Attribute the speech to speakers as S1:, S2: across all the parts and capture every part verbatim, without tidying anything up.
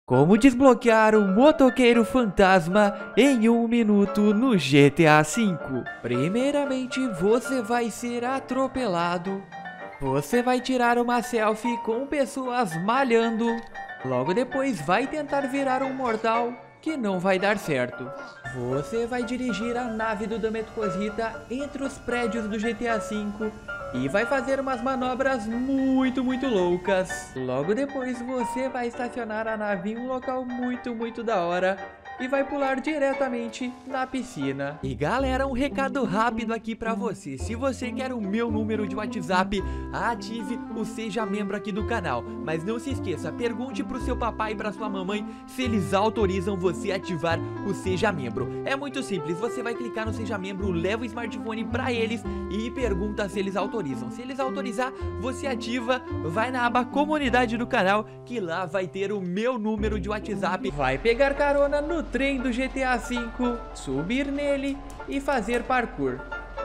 S1: Como desbloquear o motoqueiro fantasma em um minuto no G T A cinco? Primeiramente, você vai ser atropelado. Você vai tirar uma selfie com pessoas malhando. Logo depois vai tentar virar um mortal, que não vai dar certo. Você vai dirigir a nave do Dameto Cosita entre os prédios do G T A cinco e vai fazer umas manobras muito, muito loucas. Logo depois você vai estacionar a nave em um local muito, muito da hora e vai pular diretamente na piscina. E galera, um recado rápido aqui pra você. Se você quer o meu número de WhatsApp, ative o Seja Membro aqui do canal. Mas não se esqueça, pergunte pro seu papai e pra sua mamãe se eles autorizam você ativar o Seja Membro. É muito simples, você vai clicar no Seja Membro, leva o smartphone pra eles e pergunta se eles autorizam. Se eles autorizar, você ativa, vai na aba Comunidade do canal, que lá vai ter o meu número de WhatsApp. Vai pegar carona no trem do G T A cinco, subir nele e fazer parkour.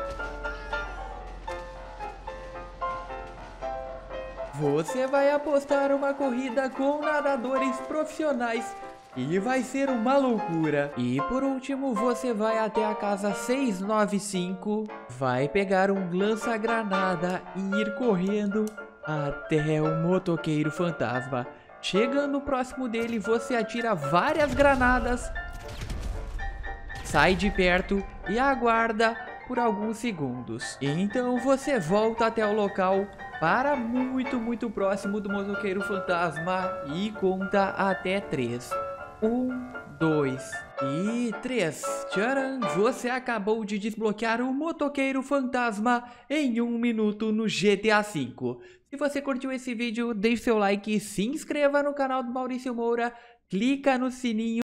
S1: Você vai apostar uma corrida com nadadores profissionais e vai ser uma loucura. E por último, você vai até a casa seiscentos e noventa e cinco, vai pegar um lança-granada e ir correndo até o motoqueiro fantasma. Chegando próximo dele, você atira várias granadas, sai de perto e aguarda por alguns segundos. Então você volta até o local, para muito, muito próximo do motoqueiro fantasma e conta até três. Um, dois e três. Tcharam! Você acabou de desbloquear o motoqueiro fantasma em um minuto no G T A cinco. Se você curtiu esse vídeo, deixe seu like, se inscreva no canal do Maurício Moura, clica no sininho